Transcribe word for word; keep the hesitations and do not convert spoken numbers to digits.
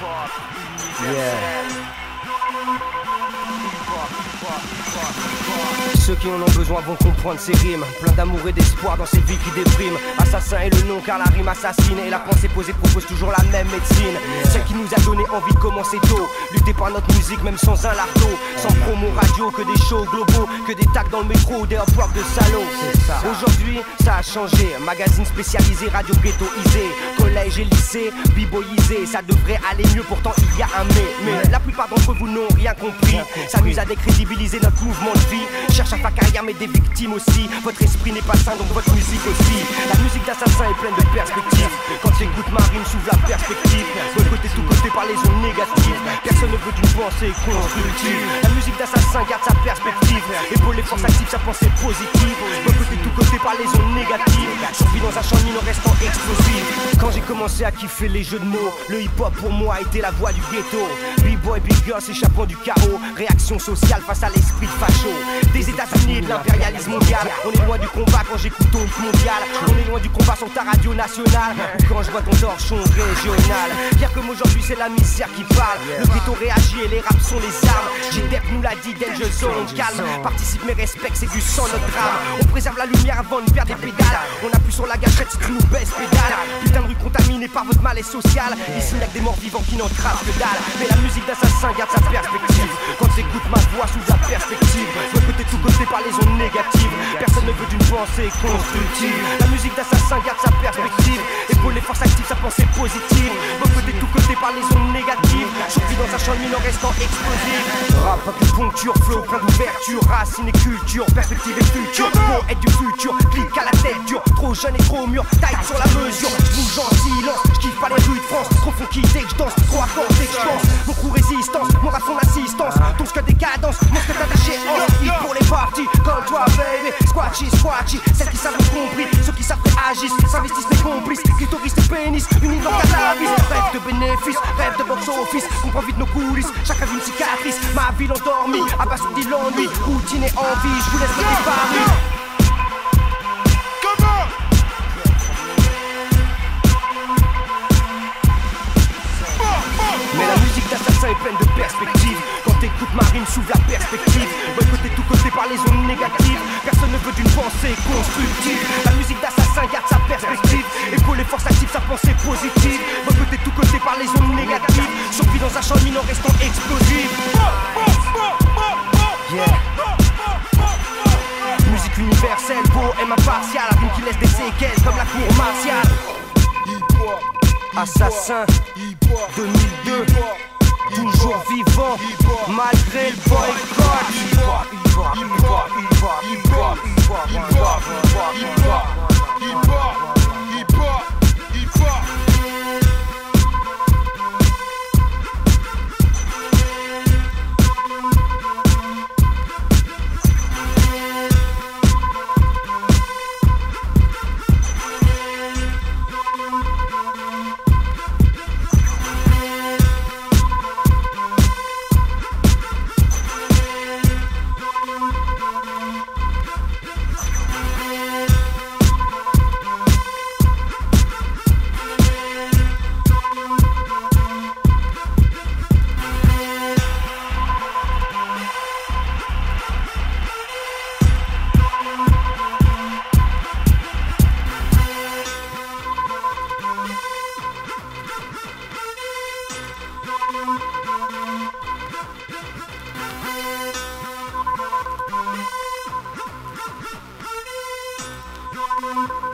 Ceux qui en ont besoin vont comprendre ces rimes. Plein d'amour et d'espoir dans ces vies qui dépriment. Assassin est le nom car la rime assassine. Et la pensée posée propose toujours la même médecine. Celle qui nous a donné envie de commencer tôt. Lutter par notre musique même sans un lardo. Sans promo radio, que des shows globaux. Que des tags dans le métro ou des upworks de salauds. Aujourd'hui ça a changé. Magazine spécialisé, radio ghettoisé. Collège et lycée, biboyisé. Ça devrait aller mieux, pourtant il y a un mais. Mais la plupart d'entre vous n'ont rien compris. S'amuse à décrédibiliser notre mouvement de vie. Cherche à faire carrière mais des victimes aussi. Votre esprit n'est pas sain donc votre musique aussi. La musique d'Assassin est pleine de perspectives. Quand t'écoutes ma rime s'ouvre la perspective. Boycotté tout côté par les ondes négatives. Personne ne veut d'une pensée constructive. La musique d'Assassin garde sa perspective. Épaule les forces actives, sa pensée positive. Boycotté tout côté par les ondes négatives. Survie dans un champ mine en restant explosif. Quand j'ai commencé à kiffer les jeux de mots, le hip hop pour moi a été la voix du ghetto. B-boy, big girl s'échappant du chaos. Réaction sociale face à l'esprit de facho. Des États-Unis et de l'impérialisme mondial. On est loin du combat quand j'écoute ton hit mondial. On est loin du combat sur ta radio nationale. Ou quand je vois ton torchon régional. Pire comme aujourd'hui c'est la misère qui parle. Le ghetto réagit et les raps sont les armes. J-Dep nous l'a dit, Danger Zone, on calme. Participe mais respecte, c'est du sang notre drame. On préserve la lumière avant de perdre des pédales. On appuie sur la gâchette si tu nous baisses pédale. Putain de rue contaminée par votre malaise social. Ici il n'y a que des morts vivants qui n'en tracent que dalle. Mais la musique d'Assassin garde sa perspective. Quand t'écoutes ma voix sous la perspective. De côté tout côté par les ondes négatives. Personne ne veut d'une pensée constructive. La musique d'Assassin garde sa perspective. Épaule les forces actives, sa pensée positive. De côté tout côté par les ondes négatives. Survie dans un champ mine en restant explosif. Rap avec une poncture, flow plein d'ouverture. Racine et culture, perspective et futur. Pour être du futur, clic à la tête dure. Trop jeune et trop mûr, taille sur la mesure. J'bouge en silence, j'kiffe pas les rues de France. Trop funky dès que j'danse, trop à force dès que j'pense. Mon crew résistance, mon rap son assistance. Ton ce que des cadences, mon ce que t'attaché en hit pour les parties. Comme toi baby, squatchy, squatchy. Celles qui savent ont compris, ceux qui savent agissent. S'investissent les complices, clitoris et pénis. Unis dans cannabis, rêve de bénéfices, rêve de box office. Comprends vite nos coulisses, chacun vit une cicatrice. Ma ville endormie, abasourdi l'ennui. Routine et envie, j'vous laisse rester Paris. Mais la musique d'Assassin est pleine de perspectives. Quand t'écoutes ma rime s'ouvre la perspective. Boycotté tout côté par les ondes négatives. Personne ne veut d'une pensée constructive. La musique d'Assassin garde sa perspective. Épaule les forces actives, sa pensée positive. Boycotté tout côté par les ondes négatives. Survie dans un champ mine en restant explosif. Yeah. Musique universelle, poème impartial. Rime qui laisse des séquelles comme la cour martiale. Assassin deux mille deux, toujours vivant malgré le boy.